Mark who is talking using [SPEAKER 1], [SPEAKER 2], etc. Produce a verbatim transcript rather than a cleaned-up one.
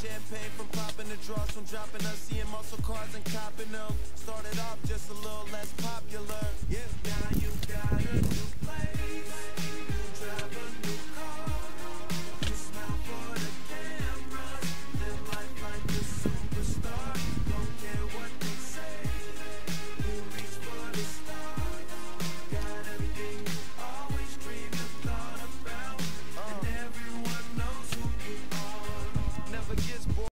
[SPEAKER 1] champagne from popping the draws, from dropping us, seeing muscle cars and copping them. Started off just a little less popular. Yeah, now you got a new place.